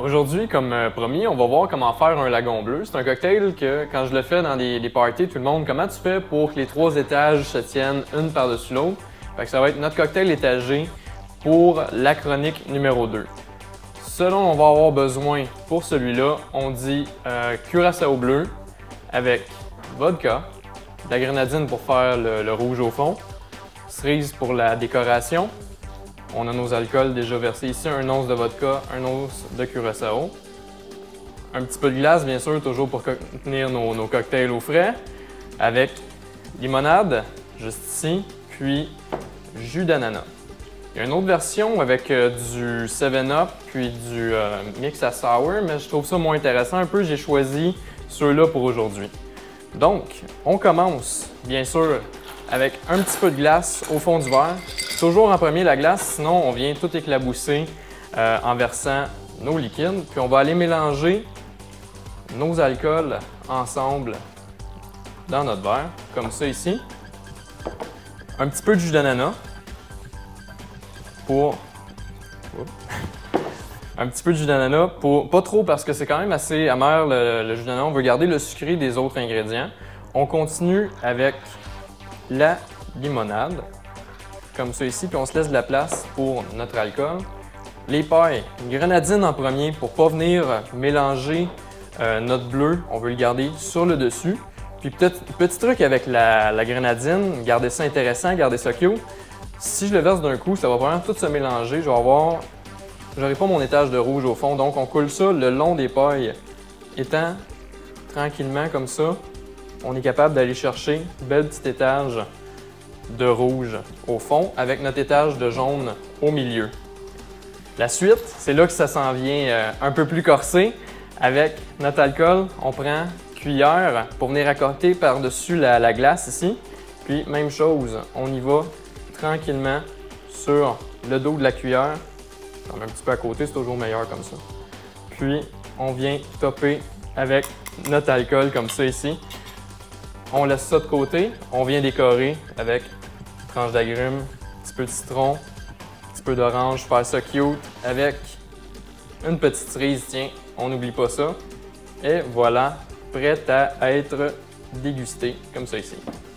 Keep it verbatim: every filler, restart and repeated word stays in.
Aujourd'hui, comme euh, promis, on va voir comment faire un lagon bleu. C'est un cocktail que, quand je le fais dans des, des parties, tout le monde, comment tu fais pour que les trois étages se tiennent une par-dessus l'autre? Fait que ça va être notre cocktail étagé pour la chronique numéro deux. Ce dont on va avoir besoin pour celui-là, on dit euh, curaçao bleu avec vodka, de la grenadine pour faire le, le rouge au fond, cerise pour la décoration. On a nos alcools déjà versés ici, un once de vodka, un once de curaçao. Un petit peu de glace, bien sûr, toujours pour contenir nos, nos cocktails au frais. Avec limonade, juste ici, puis jus d'ananas. Il y a une autre version avec euh, du seven up puis du euh, mix à sour, mais je trouve ça moins intéressant un peu. J'ai choisi ceux-là pour aujourd'hui. Donc, on commence, bien sûr, avec un petit peu de glace au fond du verre. Toujours en premier la glace, sinon on vient tout éclabousser euh, en versant nos liquides. Puis on va aller mélanger nos alcools ensemble dans notre verre, comme ça ici. Un petit peu de jus d'ananas pour... Un petit peu de jus d'ananas, pour... pas trop parce que c'est quand même assez amer le, le jus d'ananas. On veut garder le sucré des autres ingrédients. On continue avec la limonade, comme ça ici, puis on se laisse de la place pour notre alcool. Les pailles, une grenadine en premier pour ne pas venir mélanger euh, notre bleu, on veut le garder sur le dessus. Puis petit, petit truc avec la, la grenadine, garder ça intéressant, garder ça cute. Si je le verse d'un coup, ça va vraiment tout se mélanger. Je vais avoir, j'aurai pas mon étage de rouge au fond, donc on coule ça le long des pailles. Étant tranquillement comme ça, on est capable d'aller chercher un bel petit étage de rouge au fond avec notre étage de jaune au milieu. La suite, c'est là que ça s'en vient euh, un peu plus corsé. Avec notre alcool, on prend cuillère pour venir accoter par-dessus la, la glace ici. Puis même chose, on y va tranquillement sur le dos de la cuillère. On met un petit peu à côté, c'est toujours meilleur comme ça. Puis on vient topper avec notre alcool comme ça ici. On laisse ça de côté, on vient décorer avec une tranche d'agrumes, un petit peu de citron, un petit peu d'orange, faire ça cute avec une petite cerise, tiens, on n'oublie pas ça. Et voilà, prêt à être dégusté comme ça ici.